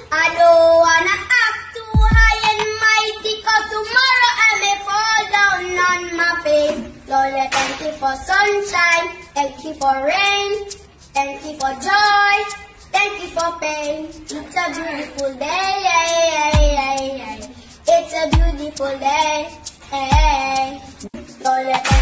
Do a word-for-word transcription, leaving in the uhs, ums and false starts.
I don't wanna act too high and mighty, cause tomorrow I may fall down on my face. Lord, thank you for sunshine, thank you for rain, thank you for joy, thank you for pain. It's a beautiful day, it's a beautiful day. Lord,